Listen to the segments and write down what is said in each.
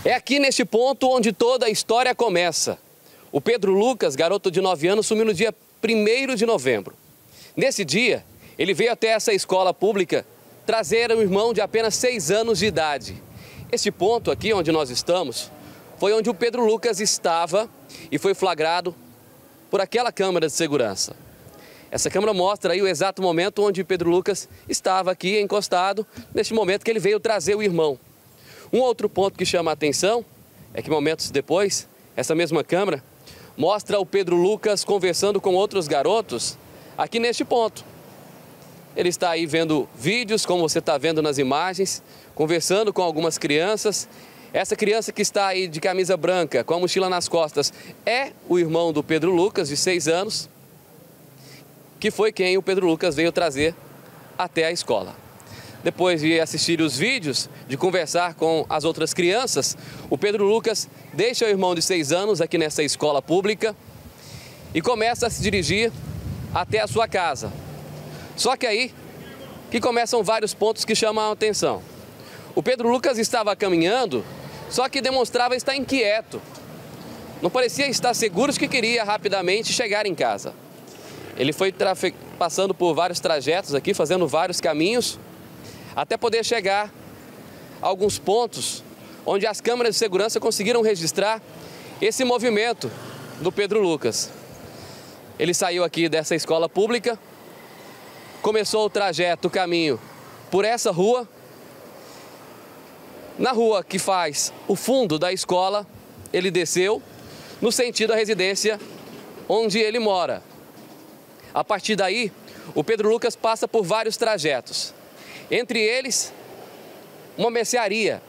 É aqui neste ponto onde toda a história começa. O Pedro Lucas, garoto de 9 anos, sumiu no dia 1º de novembro. Nesse dia, ele veio até essa escola pública trazer um irmão de apenas 6 anos de idade. Este ponto aqui onde nós estamos foi onde o Pedro Lucas estava e foi flagrado por aquela câmera de segurança. Essa câmera mostra aí o exato momento onde o Pedro Lucas estava aqui encostado, neste momento que ele veio trazer o irmão. Um outro ponto que chama a atenção é que momentos depois, essa mesma câmera mostra o Pedro Lucas conversando com outros garotos aqui neste ponto. Ele está aí vendo vídeos, como você está vendo nas imagens, conversando com algumas crianças. Essa criança que está aí de camisa branca, com a mochila nas costas, é o irmão do Pedro Lucas, de 6 anos, que foi quem o Pedro Lucas veio trazer até a escola. Depois de assistir os vídeos, de conversar com as outras crianças, o Pedro Lucas deixa o irmão de 6 anos aqui nessa escola pública e começa a se dirigir até a sua casa. Só que aí que começam vários pontos que chamam a atenção. O Pedro Lucas estava caminhando, só que demonstrava estar inquieto. Não parecia estar seguro de que queria rapidamente chegar em casa. Ele foi passando por vários trajetos aqui, fazendo vários caminhos, até poder chegar a alguns pontos onde as câmeras de segurança conseguiram registrar esse movimento do Pedro Lucas. Ele saiu aqui dessa escola pública, começou o trajeto, o caminho por essa rua. Na rua que faz o fundo da escola, ele desceu no sentido da residência onde ele mora. A partir daí, o Pedro Lucas passa por vários trajetos. Entre eles, uma mercearia.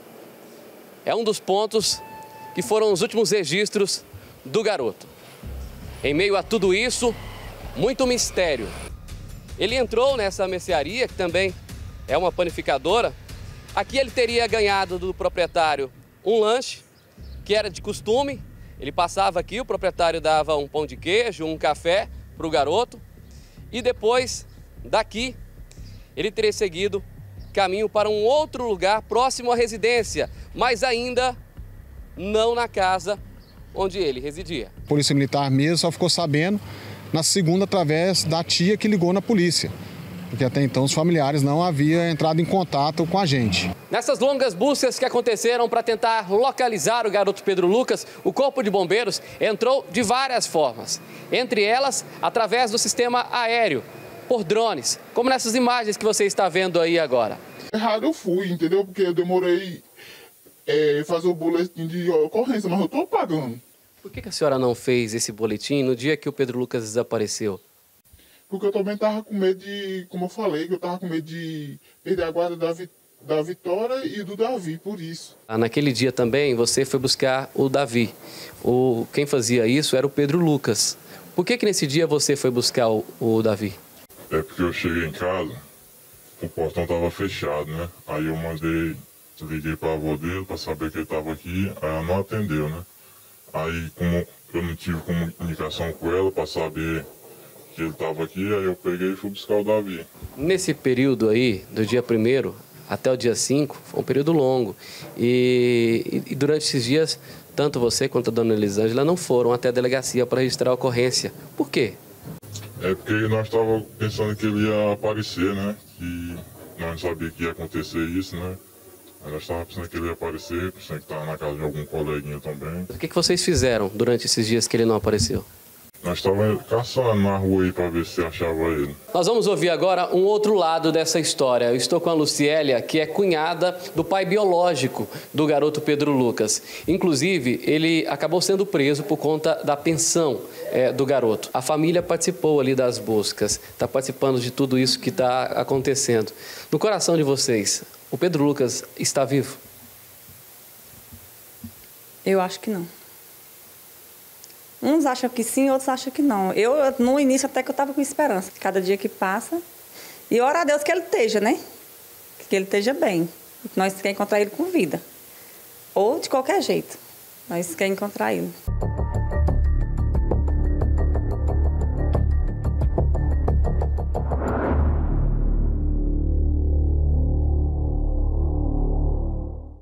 É um dos pontos que foram os últimos registros do garoto. Em meio a tudo isso, muito mistério. Ele entrou nessa mercearia, que também é uma panificadora. Aqui ele teria ganhado do proprietário um lanche, que era de costume. Ele passava aqui, o proprietário dava um pão de queijo, um café para o garoto. E depois, daqui, ele teria seguido caminho para um outro lugar próximo à residência, mas ainda não na casa onde ele residia. A Polícia Militar mesmo só ficou sabendo na segunda através da tia que ligou na polícia, porque até então os familiares não haviam entrado em contato com a gente. Nessas longas buscas que aconteceram para tentar localizar o garoto Pedro Lucas, o Corpo de Bombeiros entrou de várias formas, entre elas através do sistema aéreo, por drones, como nessas imagens que você está vendo aí agora. Errado eu fui, entendeu? Porque eu demorei fazer o boletim de ocorrência, mas eu estou pagando. Por que a senhora não fez esse boletim no dia que o Pedro Lucas desapareceu? Porque eu também estava com medo de, como eu falei, que eu estava com medo de perder a guarda da Vitória e do Davi, por isso. Naquele dia também você foi buscar o Davi. Quem fazia isso era o Pedro Lucas. Por que nesse dia você foi buscar o Davi? É porque eu cheguei em casa, o portão estava fechado, né? Aí eu liguei para a avó dele para saber que ele estava aqui, aí ela não atendeu, né? Aí como eu não tive comunicação com ela para saber que ele estava aqui, aí eu peguei e fui buscar o Davi. Nesse período aí, do dia 1º até o dia 5, foi um período longo. E durante esses dias, tanto você quanto a dona Elisângela não foram até a delegacia para registrar a ocorrência. Por quê? É porque nós estávamos pensando que ele ia aparecer, né? Que nós não sabíamos que ia acontecer isso, né? Aí nós estávamos pensando que ele ia aparecer, pensando que estava na casa de algum coleguinha também. O que vocês fizeram durante esses dias que ele não apareceu? Nós estávamos caçando na rua aí para ver se achava ele. Nós vamos ouvir agora um outro lado dessa história. Eu estou com a Luciélia, que é cunhada do pai biológico do garoto Pedro Lucas. Inclusive, ele acabou sendo preso por conta da pensão do garoto. A família participou ali das buscas, está participando de tudo isso que está acontecendo. No coração de vocês, o Pedro Lucas está vivo? Eu acho que não. Uns acham que sim, outros acham que não. Eu, no início, até que eu estava com esperança. Cada dia que passa. E ora a Deus que ele esteja, né? Que ele esteja bem. Nós queremos encontrar ele com vida. Ou de qualquer jeito. Nós queremos encontrar ele.